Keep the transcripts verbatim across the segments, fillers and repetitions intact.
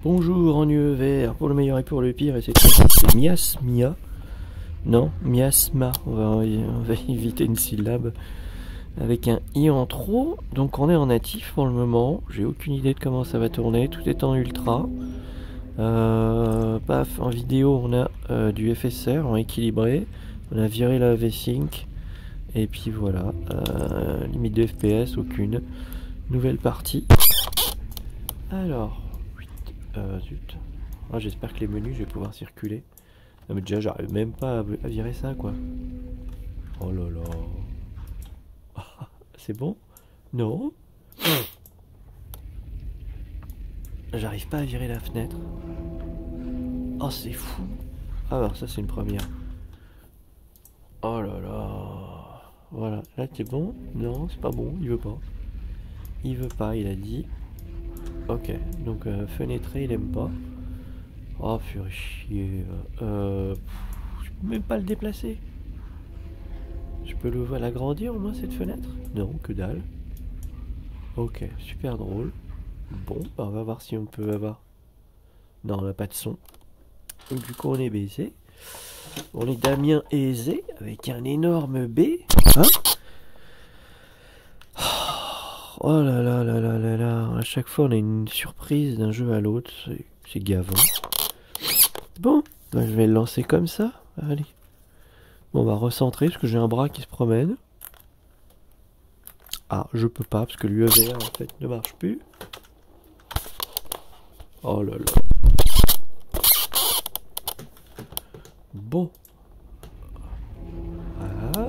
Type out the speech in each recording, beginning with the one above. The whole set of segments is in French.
Bonjour en U E vert, pour le meilleur et pour le pire, et cette fois c'est miasmia. Non, miasma, on va, on va éviter une syllabe avec un i en trop. Donc on est en natif pour le moment, j'ai aucune idée de comment ça va tourner, tout est en ultra. Euh, paf, en vidéo on a euh, du F S R en équilibré, on a viré la V-Sync, et puis voilà, euh, limite de F P S, aucune. Nouvelle partie. Alors, euh, zut. Ah, j'espère que les menus je vais pouvoir circuler. Non mais déjà j'arrive même pas à, à virer ça quoi. Oh là là. C'est bon? Non? J'arrive pas à virer la fenêtre. Oh c'est fou. Ah alors ça c'est une première. Oh là là. Voilà, là c'est bon? Non, c'est pas bon, il veut pas. Il veut pas, il a dit. Ok, donc euh, fenêtré, il aime pas. Oh purée chier. Euh, pff, je peux même pas le déplacer. Je peux le l'agrandir au moins cette fenêtre? Non, que dalle. Ok, super drôle. Bon, bah on va voir si on peut avoir. Non, on n'a pas de son. Donc du coup on est baisé. On est Damien aisé avec un énorme B. Hein? Oh là là là là là là. À chaque fois on a une surprise d'un jeu à l'autre. C'est gavant. Bon, bah, je vais le lancer comme ça. Allez. Bon, on va recentrer parce que j'ai un bras qui se promène. Ah, je peux pas parce que l'U E V R en fait ne marche plus. Oh là là. Bon. Voilà.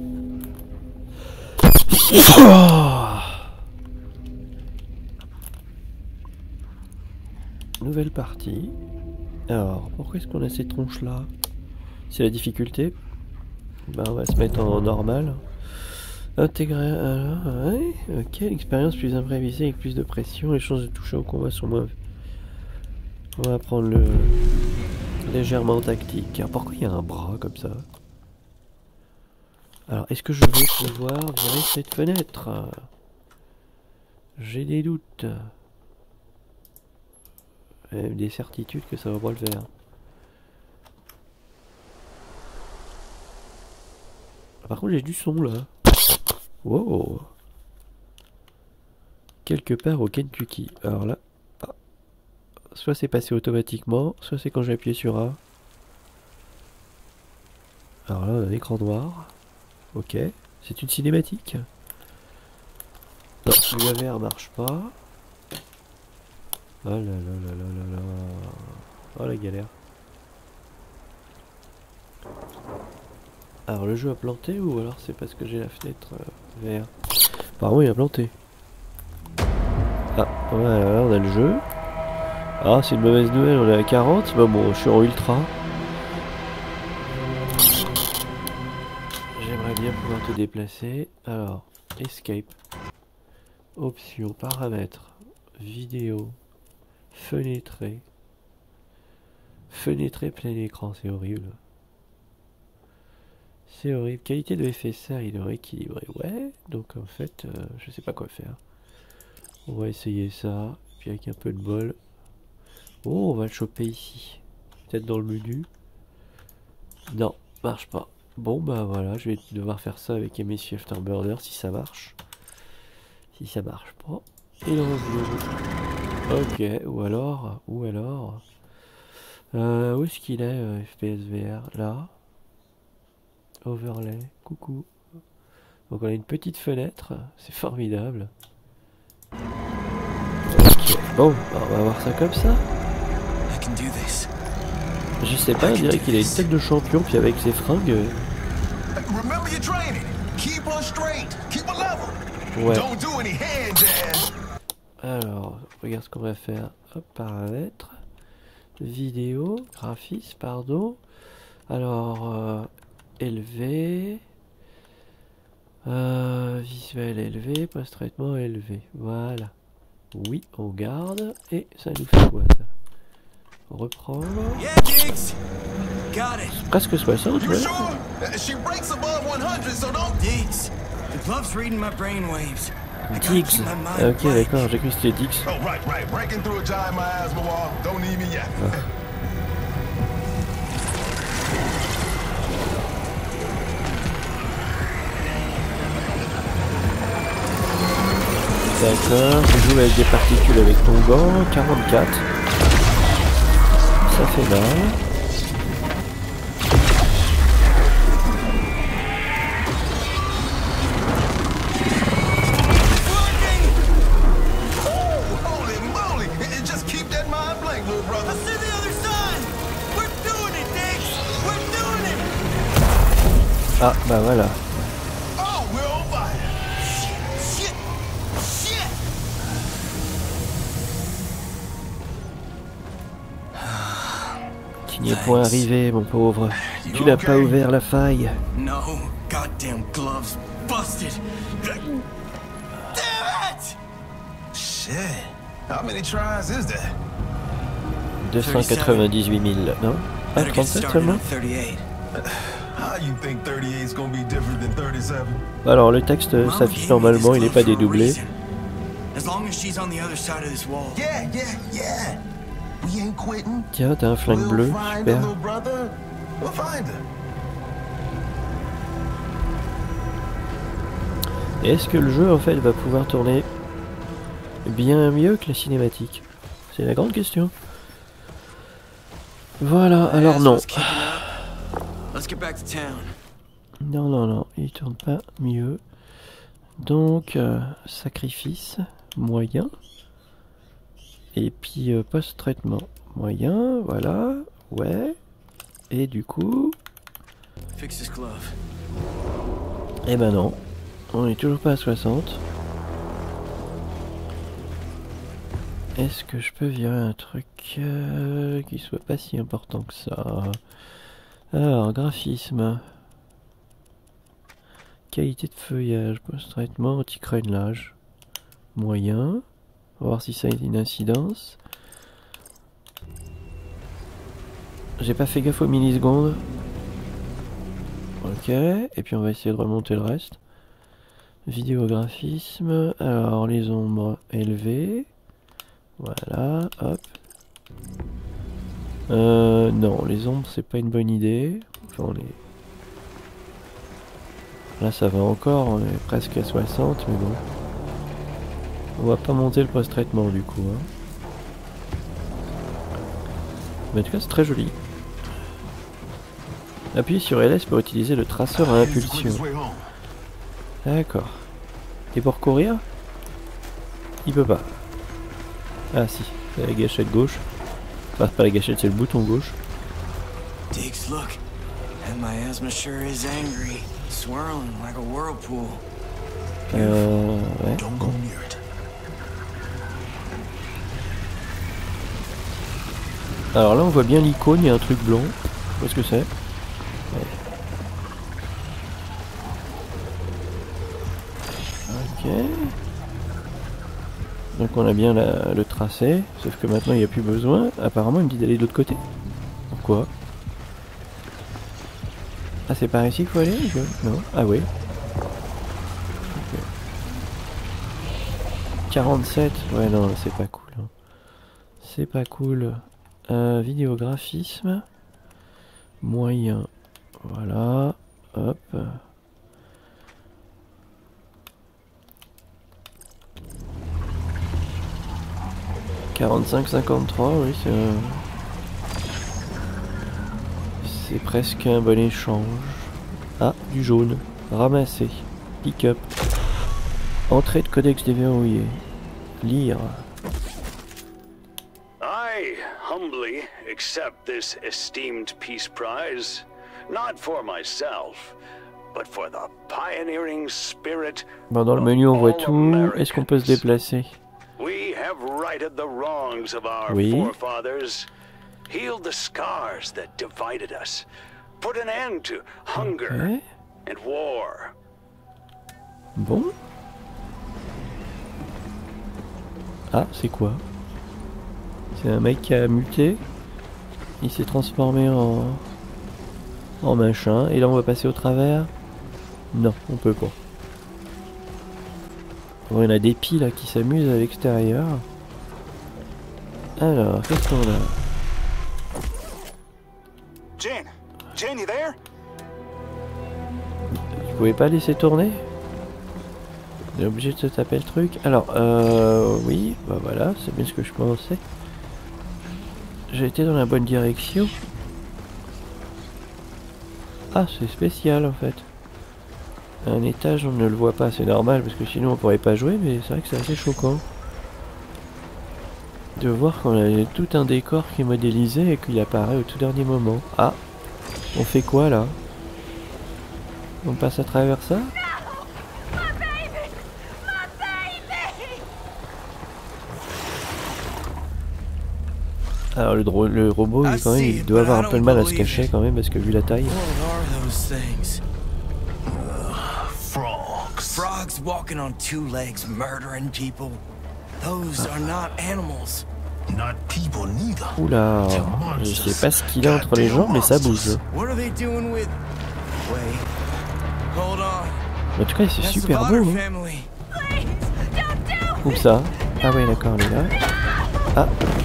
Nouvelle partie. Alors, pourquoi est-ce qu'on a ces tronches là? C'est la difficulté. Ben, on va se mettre en normal. Intégrer. Alors, ouais, ok. L'expérience plus imprévisée avec plus de pression. Les chances de toucher au combat sont moins. On va prendre le. Légèrement tactique. Alors, pourquoi il y a un bras comme ça? Alors, est-ce que je vais pouvoir virer cette fenêtre? J'ai des doutes. Et des certitudes que ça va pas le faire. Par contre, j'ai du son là. Wow. Quelque part au Kentucky. Alors là, ah. Soit c'est passé automatiquement, soit c'est quand j'ai appuyé sur A. Alors là, on a un écran noir. Ok, c'est une cinématique. Non, l'U A V R marche pas. Oh là là là là là là. Oh la galère. Alors le jeu a planté ou alors c'est parce que j'ai la fenêtre euh, vert? Apparemment il a planté. Ah voilà, on a le jeu. Ah c'est une mauvaise nouvelle, on est à quarante. Bah bon, je suis en ultra. J'aimerais bien pouvoir te déplacer. Alors, escape. Options, paramètres, vidéo, fenêtré. Fenêtré plein écran, c'est horrible. C'est horrible. Qualité de F S R, il est rééquilibré. Ouais, donc en fait, euh, je sais pas quoi faire. On va essayer ça. Puis avec un peu de bol. Oh, on va le choper ici. Peut-être dans le menu. Non, marche pas. Bon, bah voilà, je vais devoir faire ça avec M S Afterburner si ça marche. Si ça marche pas. Et le review. Ok, ou alors, ou alors. Euh, où est-ce qu'il est, euh, F P S V R? Là. Overlay, coucou. Donc on a une petite fenêtre, c'est formidable. Okay. Bon, bah on va voir ça comme ça. Je sais pas, on dirait qu'il a une tête de champion, puis avec ses fringues. Ouais. Alors, regarde ce qu'on va faire. Hop, paramètres. Vidéo, graphisme, pardon. Alors, euh, élevé. Euh, visuel élevé, post-traitement élevé. Voilà. Oui, on garde. Et ça nous fait quoi ça? Reprendre. Presque soixante, ouais. Dix. Ok, d'accord, j'ai cru que c'était Dix. Oh, right, right. Breaking through a giant miasma wall. D'accord, je joue avec des particules avec ton gant, quarante-quatre. Ça fait mal. Ah, bah voilà. Tu n'y es point arrivé, mon pauvre. Tu n'as pas ouvert la faille. No, goddamn gloves busted. Damn it! Shit. How many tries is that? deux cent quatre-vingt-dix-huit mille, non? Ah, trente-sept seulement? Alors le texte s'affiche normalement, il n'est pas dédoublé. Tiens, t'as un flingue bleu, super. Est-ce que le jeu en fait va pouvoir tourner bien mieux que la cinématique? C'est la grande question. Voilà, alors non. Non, non, non, il tourne pas mieux. Donc, euh, sacrifice, moyen. Et puis, euh, post-traitement, moyen, voilà, ouais. Et du coup... Eh ben non, on est toujours pas à soixante. Est-ce que je peux virer un truc euh, qui soit pas si important que ça? Alors, graphisme. Qualité de feuillage, post-traitement, anti-crénelage. Moyen. On va voir si ça a une incidence. J'ai pas fait gaffe aux millisecondes. Ok, et puis on va essayer de remonter le reste. Vidéographisme. Alors, les ombres élevées. Voilà, hop. Euh, non, les ombres, c'est pas une bonne idée. Enfin, on est... Là, ça va encore, on est presque à soixante, mais bon. On va pas monter le post-traitement, du coup. Hein. Mais en tout cas, c'est très joli. Appuyez sur L S pour utiliser le traceur à impulsion. D'accord. Et pour courir, il peut pas. Ah si, c'est la gâchette gauche. Enfin, pas la gâchette, c'est le bouton gauche. Diggs, look. And my asthma sure is angry, swirling like a whirlpool. Euh, ouais. Don't go near it. Alors là, on voit bien l'icône, il y a un truc blanc. Je sais pas ce que c'est. Ouais. Ok. Donc on a bien la, le tracé, sauf que maintenant il n'y a plus besoin. Apparemment il me dit d'aller de l'autre côté. Pourquoi? Ah, c'est par ici qu'il faut aller? Non? Ah oui. Okay. quarante-sept? Ouais, non, c'est pas cool. Hein. C'est pas cool. Euh, vidéographisme. Moyen. Voilà. Hop. quarante-cinq cinquante-trois, oui, c'est un... C'est presque un bon échange. Ah, du jaune. Ramasser. Pick-up. Entrée de codex déverrouillé. Lire. I humbly accept this esteemed peace prize, not for myself, but for the pioneering spirit. Bon, dans le menu on voit tout. Est-ce qu'on peut se déplacer? We have righted the wrongs of our oui. forefathers, healed the scars that divided us, put an end to hunger okay. and war. Bon. Ah, c'est quoi? C'est un mec qui a muté. Il s'est transformé en... en machin. Et là on va passer au travers. Non, on peut pas. Bon, il y en a des piles là qui s'amusent à l'extérieur. Alors, qu'est-ce qu'on a? Jen, Jen, you there? Vous pouvez pas laisser tourner? On est obligé de se taper le truc. Alors, euh... oui, bah voilà, c'est bien ce que je pensais. J'ai été dans la bonne direction. Ah, c'est spécial en fait. Un étage, on ne le voit pas, c'est normal parce que sinon on pourrait pas jouer, mais c'est vrai que c'est assez choquant de voir qu'on a tout un décor qui est modélisé et qu'il apparaît au tout dernier moment. Ah, on fait quoi là? On passe à travers ça? Alors le, dro le robot, il, quand même, il doit avoir un peu de mal à se cacher quand même parce que vu la taille. Frogs walking on two legs, murdering people. Those are not animals. Not people neither. Oula, je sais pas ce qu'il a entre les jambes, mais ça bouge. What are they doing with? Wait. Hold on. En tout cas, c'est That's super the beau. Potter Hein. family. Où ça? Ah ouais, d'accord, on est là. Ah.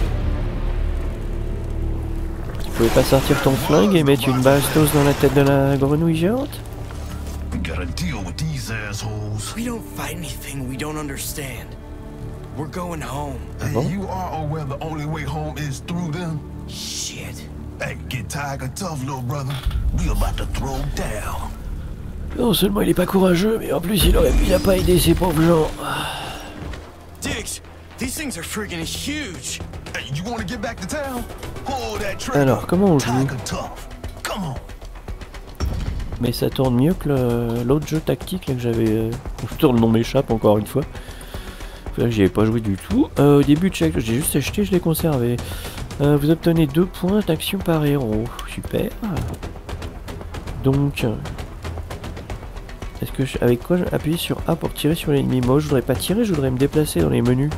Tu pouvais pas sortir ton flingue et mettre une bastos dans la tête de la grenouille géante? We gotta deal with these assholes. We don't fight anything we don't understand. We're going home. Hey, bon? you are aware the only way home is through them? Shit. Hey, get tiger tough, little brother. We about to throw down. Non seulement il est pas courageux, mais en plus il aurait il a pas aidé ces pauvres gens. Diggs, these things are friggin' huge. Hey, you wanna get back to town? Hold that trigger. Alors, comment on joue? Tiger tough. Come on. Mais ça tourne mieux que l'autre jeu tactique là, que j'avais... Euh... Le nom m'échappe encore une fois. Là j'y avais pas joué du tout. Euh, au début de chaque... J'ai juste acheté, je l'ai conservé. Euh, vous obtenez deux points d'action par héros. Super. Donc... Est-ce que je... Avec quoi appuyer sur A pour tirer sur l'ennemi? Moi je voudrais pas tirer, je voudrais me déplacer dans les menus.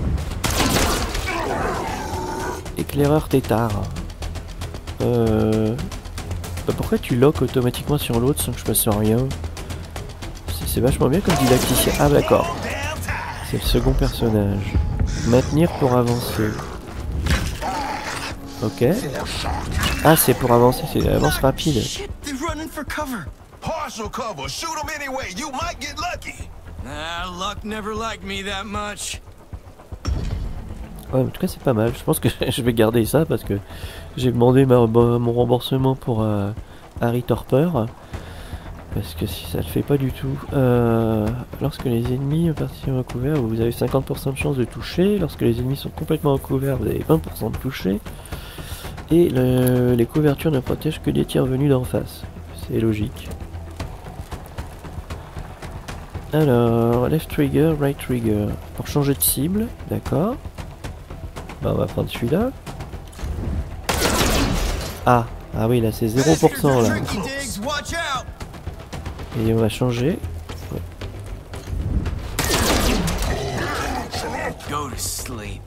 Éclaireur tétard. Euh... Bah pourquoi tu loques automatiquement sur l'autre sans que je fasse rien? C'est vachement bien comme didacticien. Ah d'accord. C'est le second personnage. Maintenir pour avancer. Ok. Ah c'est pour avancer, c'est l'avance rapide. Shit, they're running for cover. Partial cover. Shoot them anyway. You might get lucky. Ah, luck never liked me that much. Ouais, en tout cas c'est pas mal. Je pense que je vais garder ça parce que j'ai demandé ma, mon remboursement pour euh, Harry Torper. Parce que si ça le fait pas du tout. Euh, lorsque les ennemis partent en couvert, vous avez cinquante pour cent de chance de toucher. Lorsque les ennemis sont complètement en couvert, vous avez vingt pour cent de toucher. Et le, les couvertures ne protègent que des tirs venus d'en face. C'est logique. Alors, left trigger, right trigger. Pour changer de cible, d'accord. Bah, on va prendre celui-là. Ah, ah oui, là c'est zéro pour cent là. Et on va changer. Ouais. Go to sleep.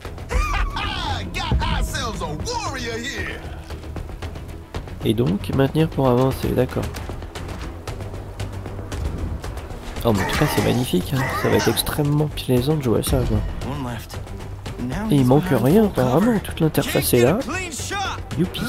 Et donc, maintenir pour avancer, d'accord. Oh, mais en tout cas, c'est magnifique, hein. Ça va être extrêmement plaisant de jouer à ça, quoi. Et il manque rien, apparemment, toute l'interface est là. Youpi.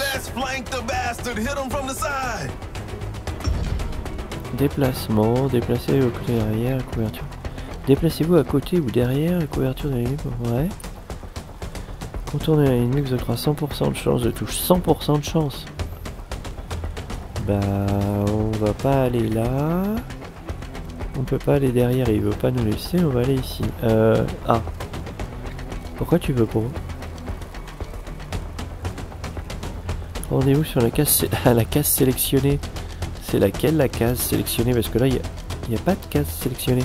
Déplacement, déplacez au côté derrière, couverture. Déplacez-vous à côté ou derrière, couverture de l'ennemi, ouais. Contournez l'ennemi, vous aurez cent pour cent de chance de touche. cent pour cent de chance. Bah, on va pas aller là. On peut pas aller derrière, il veut pas nous laisser, on va aller ici. Euh, ah. Pourquoi tu veux pas? Rendez-vous sur la case, à la case sélectionnée. C'est laquelle la case sélectionnée? Parce que là, il n'y a, a pas de case sélectionnée.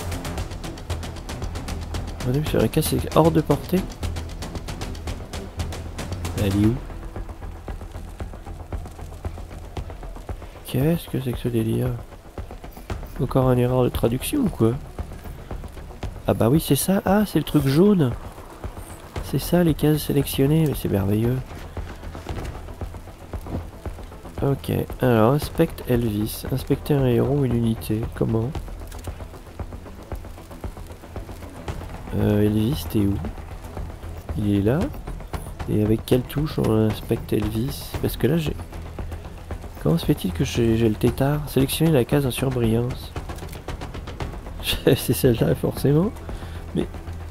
Rendez-vous sur la case hors de portée. Elle est où? Qu'est-ce que c'est que ce délire? Encore une erreur de traduction ou quoi? Ah bah oui, c'est ça. Ah, c'est le truc jaune. C'est ça les cases sélectionnées, mais c'est merveilleux. Ok, alors inspecte Elvis. Inspecter un héros ou une unité. Comment? euh, Elvis, t'es où? Il est là. Et avec quelle touche on inspecte Elvis? Parce que là j'ai... Comment se fait-il que j'ai le tétard? Sélectionner la case en surbrillance. C'est celle-là forcément. Mais...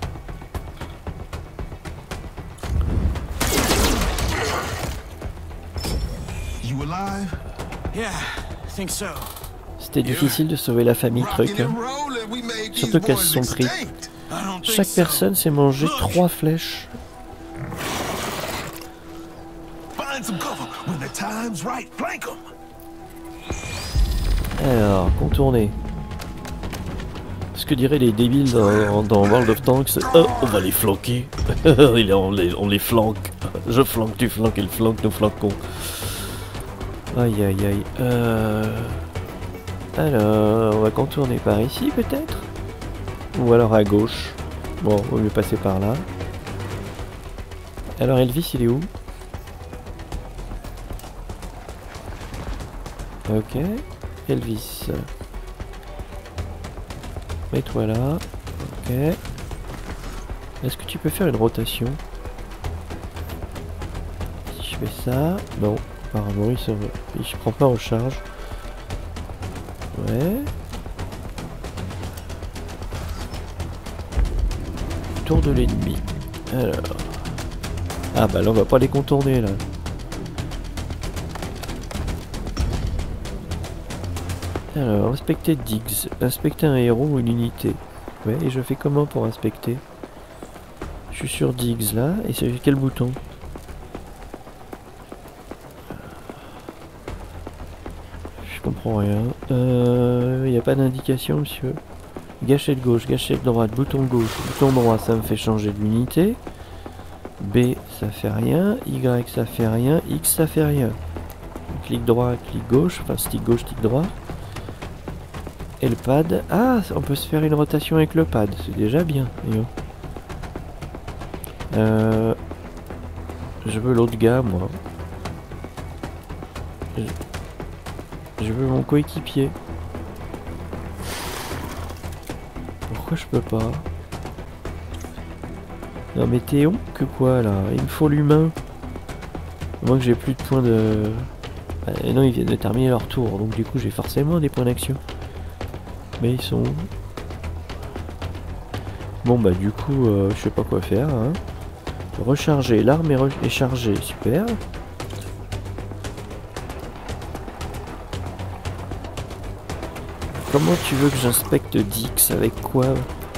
You alive? Yeah, I think so. C'était difficile de sauver la famille Truc. Hein. Surtout qu'elles se sont pris. Chaque personne s'est mangé trois flèches. Alors, contourner. Ce que diraient les débiles dans, dans World of Tanks, oh, on va les flanquer. on, les, on les flanque. Je flanque, tu flanques, il flanque, nous flanquons. Aïe aïe aïe. Euh... Alors, on va contourner par ici peut-être? Ou alors à gauche. Bon, on va mieux passer par là. Alors Elvis, il est où? Ok. Elvis. Mets-toi là. Ok. Est-ce que tu peux faire une rotation? Si je fais ça... Non. Apparemment, il se... je prends pas en charge. Ouais. Tour de l'ennemi. Alors. Ah bah là on va pas les contourner là. Alors, inspecter Diggs. Inspecter un héros ou une unité. Ouais, et je fais comment pour inspecter? Je suis sur Diggs là, et c'est quel bouton? Je comprends rien. Euh... Il n'y a pas d'indication, monsieur. Gâchette gauche, gâchette droite, bouton gauche, bouton droit, ça me fait changer de l'unité. B, ça fait rien. Y, ça fait rien. X, ça fait rien. Clic droit, clic gauche, enfin stick gauche, stick droit. Et le pad. Ah, on peut se faire une rotation avec le pad, c'est déjà bien. Euh, je veux l'autre gars, moi. Je, je veux mon coéquipier. Pourquoi je peux pas? Non mais t'es on que quoi là? Il me faut l'humain. Moi que j'ai plus de points de... Ah, non, ils viennent de terminer leur tour, donc du coup j'ai forcément des points d'action. Mais ils sont où? Bon bah du coup euh, je sais pas quoi faire hein. Recharger, l'arme est, re est chargée, super. Comment tu veux que j'inspecte Dix? Avec quoi?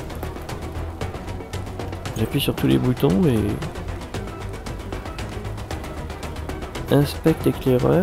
J'appuie sur tous les boutons et... Inspecte éclaireur.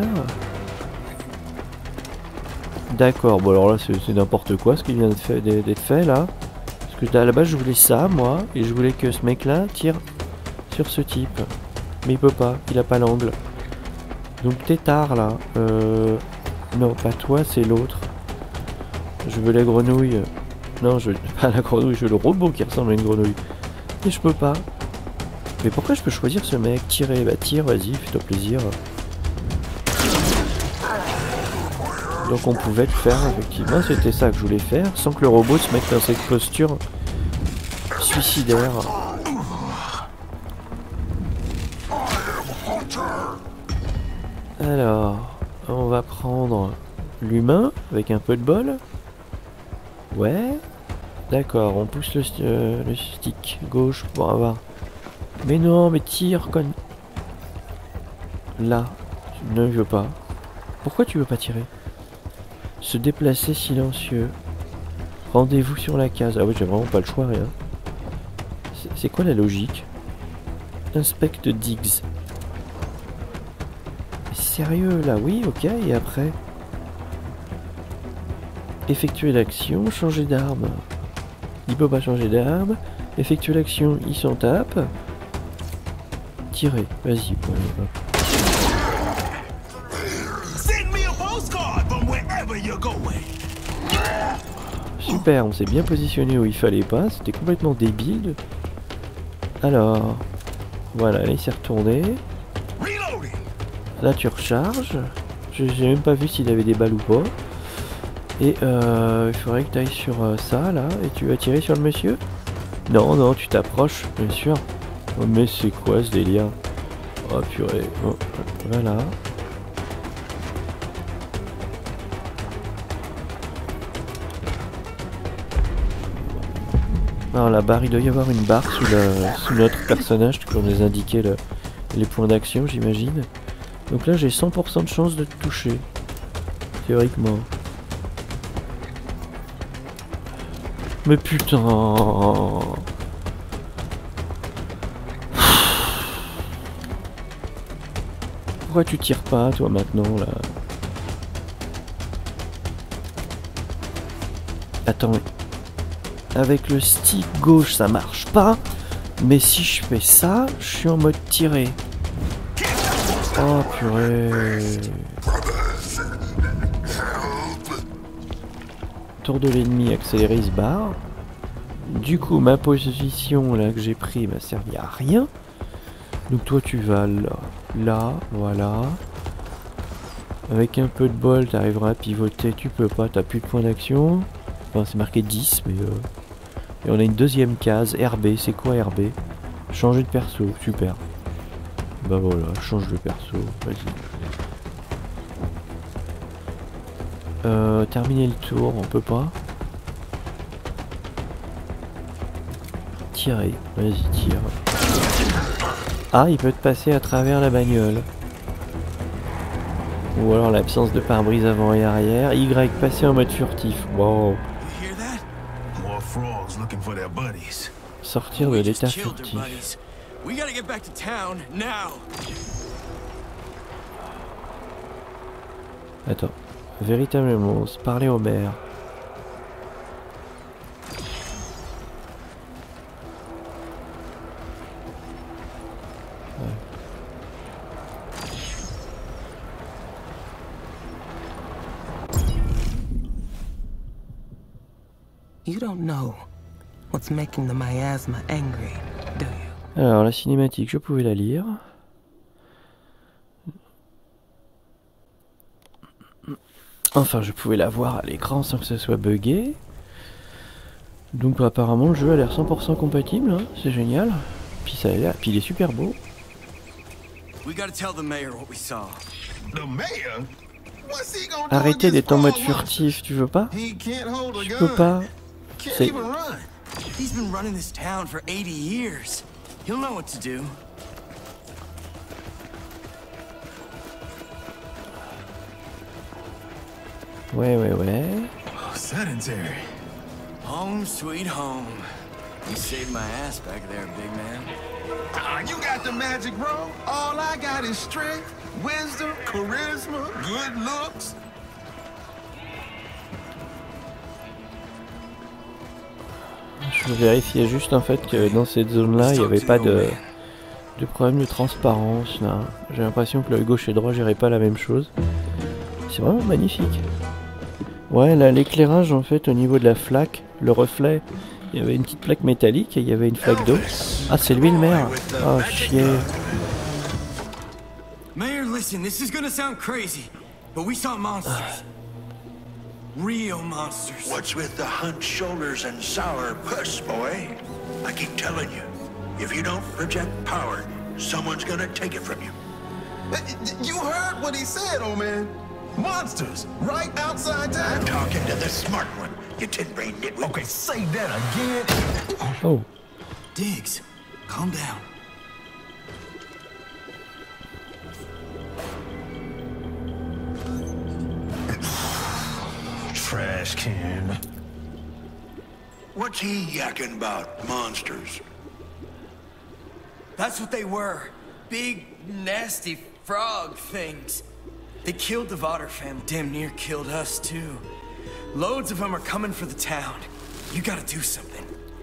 D'accord, bon alors là c'est n'importe quoi ce qui vient d'être fait, d'être fait là. Parce que à la base je voulais ça moi, et je voulais que ce mec là tire sur ce type. Mais il peut pas, il a pas l'angle. Donc tétard là. Euh... Non, pas toi, c'est l'autre. Je veux la grenouille. Non, je veux pas la grenouille, je veux le robot qui ressemble à une grenouille. Et je peux pas. Mais pourquoi je peux choisir ce mec? Tirer, bah tire, vas-y, fais-toi plaisir. Donc on pouvait le faire, effectivement, c'était ça que je voulais faire, sans que le robot se mette dans cette posture suicidaire. Alors, on va prendre l'humain, avec un peu de bol. Ouais. D'accord, on pousse le, euh, le stick gauche pour avoir... Mais non, mais tire, con... Là, je ne veux pas. Pourquoi tu veux pas tirer? Se déplacer silencieux. Rendez-vous sur la case. Ah oui, j'ai vraiment pas le choix, rien. C'est quoi la logique? Inspecte Diggs. Sérieux, là, oui, ok, et après? Effectuer l'action, changer d'arme. Il peut pas changer d'arme. Effectuer l'action, il s'en tape. Tirer, vas-y. Super, on s'est bien positionné où il fallait pas, c'était complètement débile. Alors, voilà, il s'est retourné. Là tu recharges. J'ai même pas vu s'il avait des balles ou pas. Et euh, il faudrait que tu ailles sur euh, ça là, et tu vas tirer sur le monsieur. Non, non, tu t'approches, bien sûr. Oh, mais c'est quoi ce délire? Oh purée, oh, voilà. Alors la barre, il doit y avoir une barre sous, la, sous notre personnage pour nous indiquer le, les points d'action, j'imagine. Donc là, j'ai cent pour cent de chance de te toucher. Théoriquement. Mais putain. Pourquoi tu tires pas, toi, maintenant, là? Attends, avec le stick gauche, ça marche pas. Mais si je fais ça, je suis en mode tiré. Oh, purée. Tour de l'ennemi, accélérer ce bar. Du coup, ma position, là, que j'ai pris, m'a servi à rien. Donc toi, tu vas là. Là, voilà. Avec un peu de bol, tu arriveras à pivoter. Tu peux pas, t'as plus de points d'action. Enfin, c'est marqué dix, mais... Euh... Et on a une deuxième case, R B. C'est quoi R B? Changer de perso, super. Bah voilà, change de perso, vas-y. Euh, terminer le tour, on peut pas. Tirer, vas-y, tire. Ah, il peut te passer à travers la bagnole. Ou alors l'absence de pare-brise avant et arrière. Y, passer en mode furtif. Wow. Sortir de l'état furtif. Attends. Véritablement, parler au maire. You don't know what's making the miasma angry, do you? Alors la cinématique, je pouvais la lire. Enfin, je pouvais la voir à l'écran sans que ça soit buggé. Donc apparemment le jeu a l'air cent pour cent compatible, hein, c'est génial. Puis ça a l'air, puis il est super beau. Arrêtez d'être en mode furtif, tu veux pas? Je peux pas. C'est... Ouais, ouais, ouais. Oh, sedentary. Home sweet home. You saved my ass back there, big man. Ah, you got the magic, bro. All I got is strength, wisdom, charisma, good looks. Je vérifiais juste en fait que dans cette zone-là, il n'y avait pas de, de problème de transparence. Là. J'ai l'impression que l'œil gauche et droit géraient pas la même chose. C'est vraiment magnifique. Ouais, là, l'éclairage en fait au niveau de la flaque, le reflet, il y avait une petite plaque métallique et il y avait une flaque d'eau. Ah, c'est lui le maire. Oh, chier. Mayor, listen, this is gonna sound crazy, but we saw monsters. Real monsters. What's with the hunched shoulders and sour puss, boy? I keep telling you, if you don't project power, someone's gonna take it from you. You heard what he said, old man. Monsters, right outside town. I'm talking to the smart one, you tin-brain nitwit. Okay, say that again. Oh. Diggs, calm down. Trash can. What's he yakking about, monsters? That's what they were. Big, nasty frog things. They killed the Vodder family. Damn near killed us, too. Loads of them are coming for the town. You gotta do something.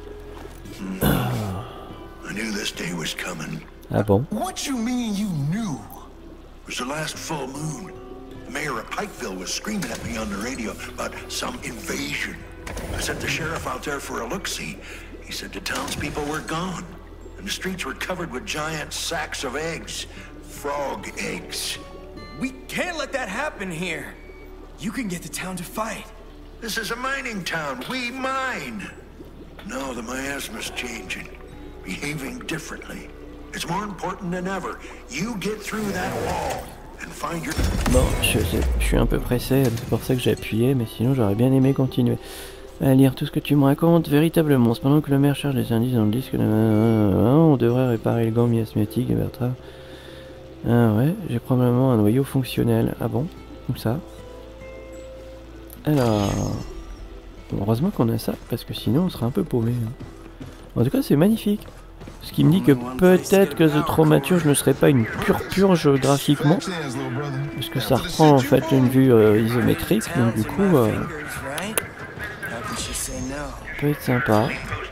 I knew this day was coming. Ah bon? What you mean you knew? It was the last full moon. The mayor of Pikeville was screaming at me on the radio about some invasion. I sent the sheriff out there for a look-see. He said the townspeople were gone, and the streets were covered with giant sacks of eggs. Frog eggs. We can't let that happen here. You can get the town to fight. This is a mining town. We mine. No, the miasma's changing. Behaving differently. It's more important than ever. You get through that wall and find your... Bon, je, je suis un peu pressé, c'est pour ça que j'ai appuyé, mais sinon j'aurais bien aimé continuer. À lire tout ce que tu me racontes, véritablement. Pendant que le maire cherche des indices dans le disque, on devrait réparer le gant miasmatique et Bertrand. Ah ouais, j'ai probablement un noyau fonctionnel. Ah bon? Comme ça. Alors... Heureusement qu'on a ça, parce que sinon on serait un peu paumé. En tout cas, c'est magnifique. Ce qui me dit que peut-être que The Thaumaturge ne serait pas une pure purge graphiquement. Parce que ça reprend en fait une vue euh, isométrique, donc du coup... Euh, peut être sympa.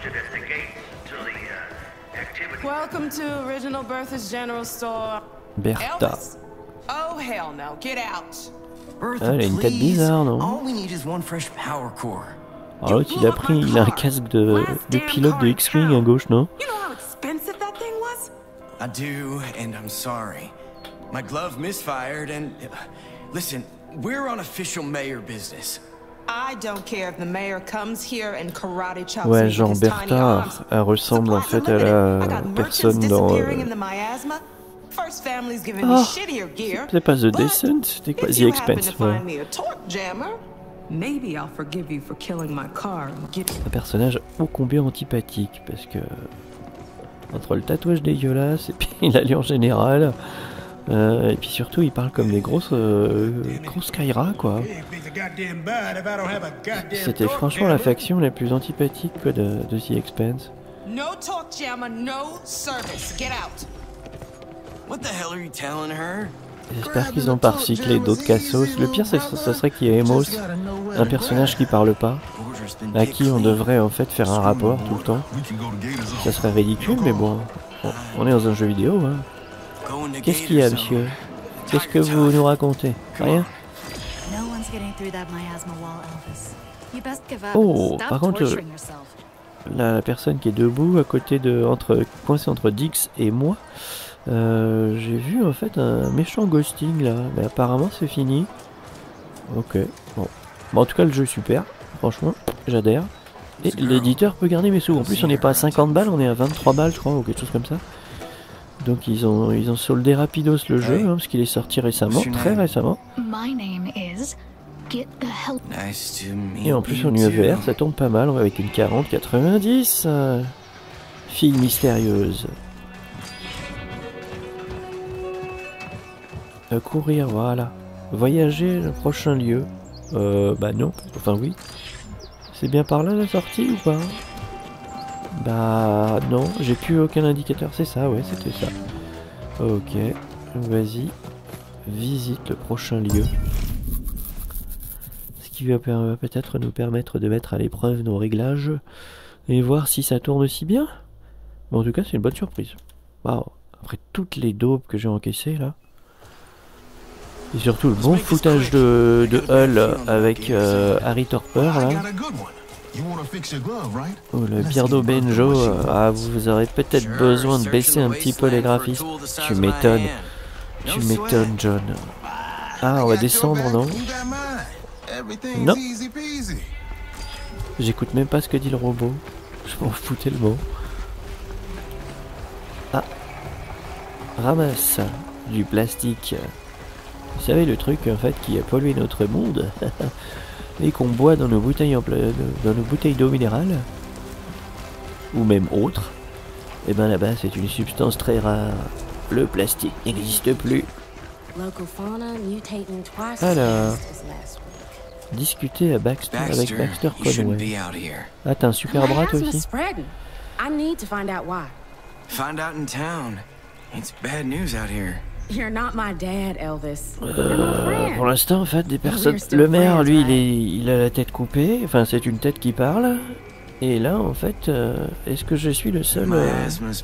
Welcome to Original Bertha's General Store. Bertha. Oh hell no, get out. Ah, elle a une tête bizarre, non? Alors l'autre il a pris, il a un casque de, de pilote de X-Wing à gauche, non? You know how expensive that thing was? I do, and I'm sorry. My glove misfired, and listen, we're on official mayor business. I don't care if the mayor comes here and karate chops Ouais, me genre with his tiny Bertha, arms. elle ressemble en Supplies fait à unlimited. I la got personne merchants dans... disappearing Euh... in the miasma. First family's giving me Oh, shittier gear. c'est pas The But Descent, c'était quoi? if The you happen Expanse, to ouais. find me a torque jammer, maybe I'll forgive you for killing my car and get Un personnage ô combien antipathique, parce que... Entre le tatouage dégueulasse et puis l'allure générale... Euh, et puis surtout, il parle comme des grosses, euh, grosses Kyra, quoi. C'était franchement la faction la plus antipathique quoi, de, de The Expanse. no torque jammer, no service. Get out. What the hell are you telling her? J'espère qu'ils ont pas recyclé d'autres cassos. Le pire, ça, ça serait qu'il y ait Emos, un personnage qui parle pas, à qui on devrait en fait faire un rapport tout le temps. Ça serait ridicule, mais bon, bon on est dans un jeu vidéo, hein. Qu'est-ce qu'il y a, monsieur? Qu'est-ce que vous nous racontez? Rien? Oh, par contre, euh, la, la personne qui est debout à côté de, entre, coincée entre Dix et moi, euh, j'ai vu en fait un méchant ghosting là, mais apparemment c'est fini. Ok, bon. Bon, en tout cas, le jeu est super, franchement, j'adhère. Et l'éditeur peut garder mes sous. En plus, on n'est pas à cinquante balles, on est à vingt-trois balles, je crois, ou quelque chose comme ça. Donc ils ont ils ont soldé rapidos le jeu, hein, parce qu'il est sorti récemment, très récemment. Et en plus en U V R ça tombe pas mal, avec une quarante quatre-vingt-dix. Euh, fille mystérieuse. Euh, courir, voilà. Voyager le prochain lieu. Euh, bah non, enfin oui. C'est bien par là la sortie ou pas? Bah non, j'ai plus aucun indicateur, c'est ça, ouais, c'était ça. Ok, vas-y, visite le prochain lieu. Ce qui va peut-être nous permettre de mettre à l'épreuve nos réglages et voir si ça tourne aussi bien. Mais en tout cas, c'est une bonne surprise. Waouh, après toutes les daubes que j'ai encaissées là. Et surtout le bon foutage de, de Hull avec euh, Harry Torper là. Oh, le Beardo Benjo, euh, ah, vous aurez peut-être besoin de baisser un petit peu les graphismes. Tu m'étonnes. Tu m'étonnes, John. Ah, on va descendre, non? Non. J'écoute même pas ce que dit le robot. Je m'en foutais le mot. Ah. Ramasse du plastique. Vous savez, le truc, en fait, qui a pollué notre monde et qu'on boit dans nos bouteilles en dans nos bouteilles d'eau minérale ou même autre, et ben là-bas c'est une substance très rare. Le plastique n'existe plus. Alors, discuter à Baxter, avec Baxter Conway. Ah, t'as un super bras toi aussi. Find out in town. It's bad news out here. You're not my dad, Elvis. Euh, pour l'instant, en fait, des personnes. Le maire, lui, il, est, il a la tête coupée. Enfin, c'est une tête qui parle. Et là, en fait, euh, est-ce que je suis le seul euh,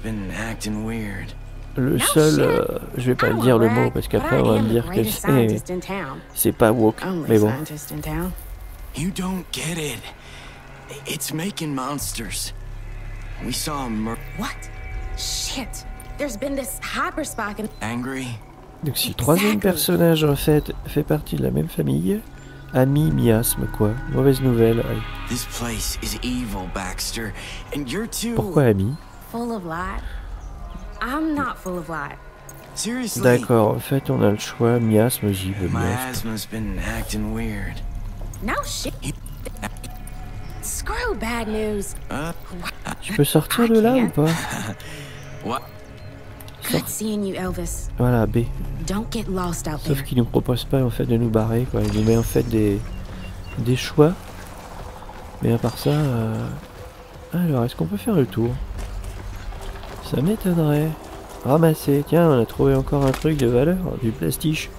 Le seul. Euh, je vais pas le dire le mot parce qu'après on va me dire que c'est. C'est pas woke. Mais bon. You don't get it. It's making monsters. We saw him. What? Shit. There's been this hyperspark and... Angry. Donc si le troisième personnage en fait fait partie de la même famille, ami miasme quoi. Mauvaise nouvelle. Allez. This place is evil, Baxter, and you're too. Pourquoi ami? Full of light. I'm not full of light. Seriously. D'accord, en fait on a le choix miasme, j'y veux My miasme. asthma's been acting weird. No shit. Screw bad news. Je peux sortir de là ou pas? What? Good seeing you, Elvis. Voilà, B. Don't get lost out Sauf there. qu'il nous propose pas en fait de nous barrer, quoi. Il nous met en fait des, des choix. Mais à part ça... Euh... Alors, est-ce qu'on peut faire le tour? Ça m'étonnerait. Ramasser. Tiens, on a trouvé encore un truc de valeur. Du plastiche.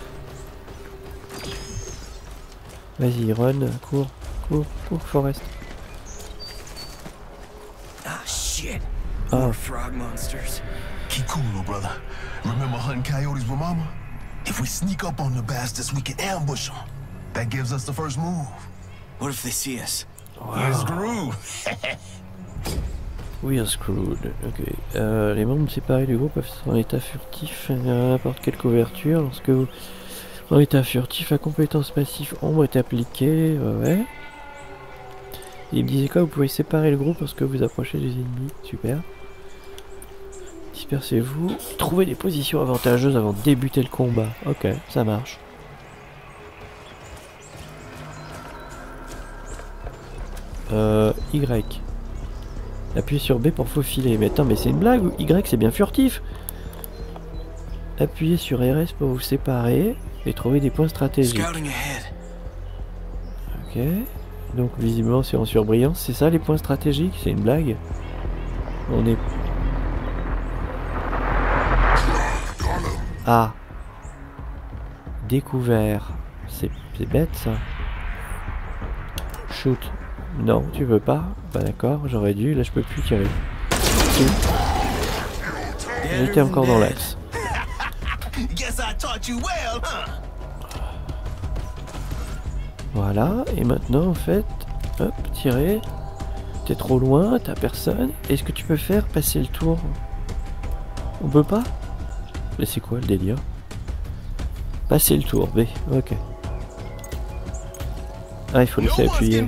Vas-y, run. Cours. Cours. Cours, Forest. Ah, shit. Ah. More frog monsters. Keep cool, little brother. Remember hunting coyotes with Mama? If we sneak up on the bastards, we can ambush them. That gives us the first move. What if they see us? You're screwed. We are screwed. Ok. Euh, les membres séparés du groupe peuvent être en état furtif à n'importe quelle couverture. Lorsque vous en état furtif, la compétence passive ombre est appliquée. Ouais. Il me disait quoi? Vous pouvez séparer le groupe lorsque vous approchez des ennemis. Super. Dispersez-vous. Trouvez des positions avantageuses avant de débuter le combat. Ok, ça marche. Euh, Y. Appuyez sur B pour faufiler. Mais attends, mais c'est une blague ou Y c'est bien furtif? Appuyez sur R S pour vous séparer et trouver des points stratégiques. Scouting ahead. Ok. Donc visiblement c'est en surbrillance. C'est ça les points stratégiques? C'est une blague? On est... Ah. Découvert. C'est bête ça. Shoot. Non, tu veux pas? Bah d'accord, j'aurais dû. Là je peux plus tirer. Si. J'étais encore dans l'axe. Voilà, et maintenant en fait, hop, tirer. T'es trop loin, t'as personne. Est-ce que tu peux faire passer le tour? On peut pas? Mais c'est quoi le délire? Passer le tour, B, ok. Ah, il faut laisser appuyer.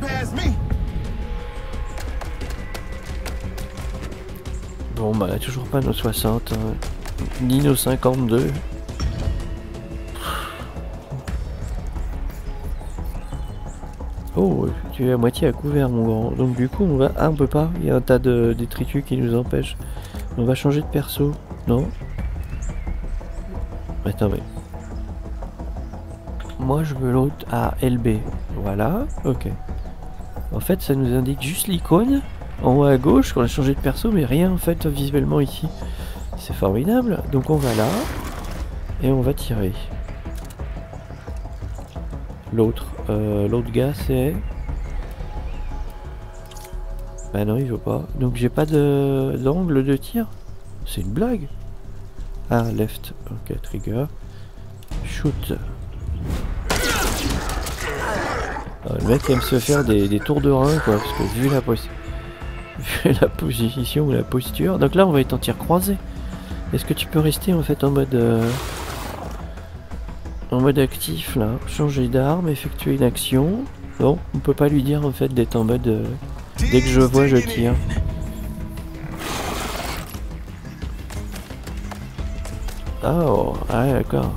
Bon, bah, toujours pas nos soixante, hein. Ni nos cinquante-deux. Oh, tu es à moitié à couvert, mon grand. Donc, du coup, on va. Ah, on peut pas. Il y a un tas de détritus qui nous empêchent. On va changer de perso. Non? Attends, mais. Moi, je veux l'autre à L B. Voilà, ok. En fait, ça nous indique juste l'icône en haut à gauche qu'on a changé de perso, mais rien en fait visuellement ici. C'est formidable. Donc, on va là et on va tirer. L'autre, euh, l'autre gars, c'est. Bah non, il veut pas. Donc, j'ai pas de d'angle de tir. C'est une blague. Ah, left. Ok, trigger. Shoot. Ah, le mec aime se faire des, des tours de rein, quoi. Parce que vu la, pos vu la position ou la posture. Donc là, on va être en tir croisé. Est-ce que tu peux rester en fait en mode. Euh, en mode actif là? Changer d'arme, effectuer une action. Non, on peut pas lui dire en fait d'être en mode. Euh, dès que je vois, je tire. Oh, ah d'accord.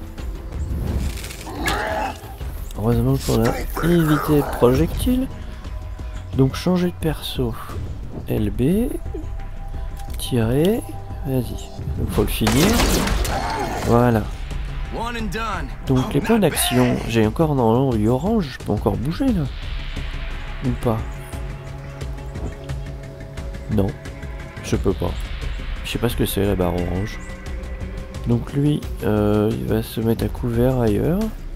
Heureusement qu'on a évité le projectile. Donc changer de perso. L B. Tirer. Vas-y. Donc faut le finir. Voilà. Donc les points d'action. J'ai encore dans l'œil orange. Je peux encore bouger là. Ou pas? Non. Je peux pas. Je sais pas ce que c'est la barre orange. Donc lui, euh, il va se mettre à couvert ailleurs.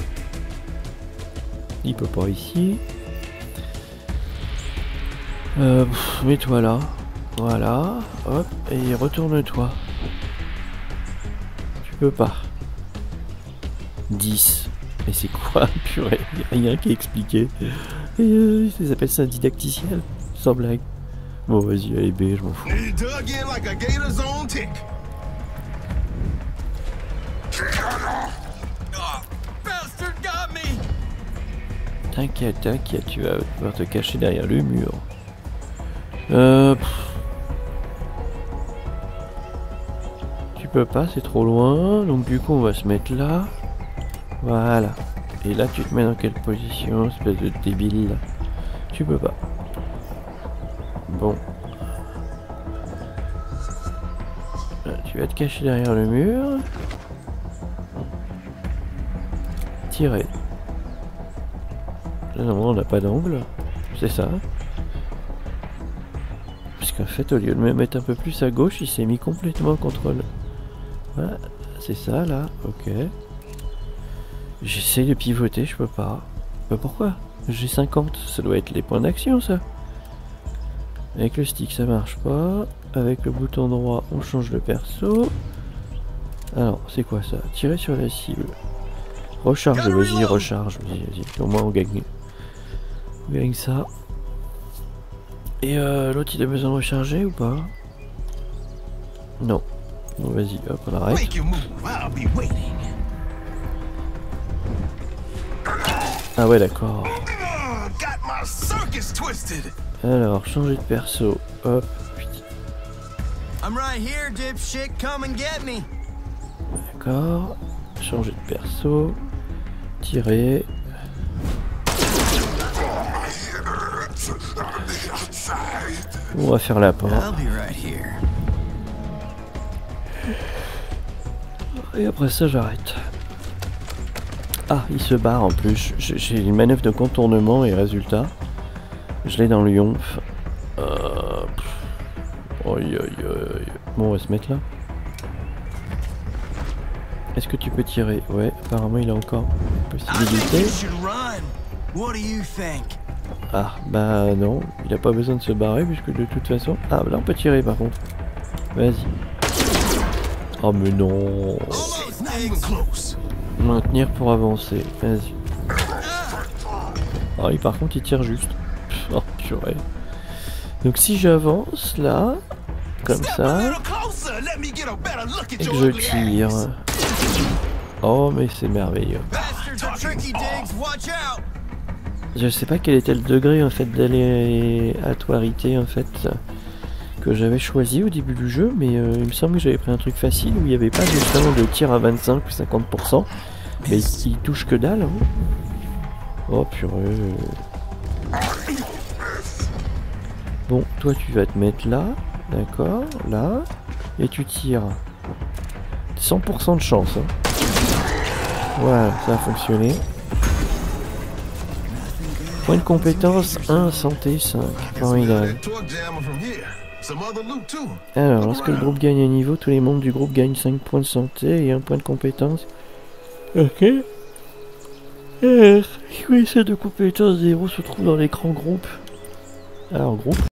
Il peut pas ici. Euh, Mets-toi là. Voilà. Hop. Et retourne-toi. Tu peux pas. dix. Mais c'est quoi? Purée. Il n'y a rien qui est expliqué. Et euh, ça s'appelle ça un didacticiel. Sans blague. Bon, vas-y, allez B, je m'en fous. T'inquiète, t'inquiète, tu vas pouvoir te cacher derrière le mur. Euh... Tu peux pas, c'est trop loin. Donc du coup, on va se mettre là. Voilà. Et là, tu te mets dans quelle position, espèce de débile là? Tu peux pas. Bon. Là, tu vas te cacher derrière le mur. Tirer. Là, normalement, on n'a pas d'angle. C'est ça. Puisqu'en fait, au lieu de me mettre un peu plus à gauche, il s'est mis complètement contre le... Voilà. C'est ça, là. Ok. J'essaie de pivoter, je peux pas. Bah pourquoi? J'ai cinquante. Ça doit être les points d'action, ça. Avec le stick, ça marche pas. Avec le bouton droit, on change de perso. Alors, c'est quoi ça? Tirer sur la cible. Recharge, vas-y, recharge. Vas-y, vas-y. Au moins, on gagne. On gagne ça. Et euh, l'autre, il a besoin de recharger ou pas? Non. Bon, vas-y, hop, on arrête. Ah ouais, d'accord. Alors, changer de perso. Hop. D'accord. Changer de perso. Tirer. On va faire la porte. Et après ça, j'arrête. Ah, il se barre en plus. J'ai une manœuvre de contournement et résultat, je l'ai dans le yonf. Euh... Aïe, aïe, aïe. Bon, on va se mettre là. Est-ce que tu peux tirer? Ouais, apparemment il a encore une possibilité. Ah, bah non, il a pas besoin de se barrer puisque de toute façon... Ah, là on peut tirer par contre. Vas-y. Oh mais non. Maintenir pour avancer, vas-y. Ah oui, par contre il tire juste. Oh purée. Donc si j'avance là, comme ça, et que je tire... Oh mais c'est merveilleux. Je sais pas quel était le degré en fait d'aléatoire en fait que j'avais choisi au début du jeu, mais euh, il me semble que j'avais pris un truc facile où il n'y avait pas justement de tir à vingt-cinq ou cinquante pour cent, mais il, il touche que dalle. Hein. Oh purée. Bon, toi tu vas te mettre là, d'accord, là, et tu tires. cent pour cent de chance. Hein. Voilà, ça a fonctionné. Point de compétence un, santé cinq. Formidable. Alors, lorsque le groupe gagne un niveau, tous les membres du groupe gagnent cinq points de santé et un point de compétence. Ok. Alors, oui, ça de compétence zéro se trouve dans l'écran groupe. Alors, groupe.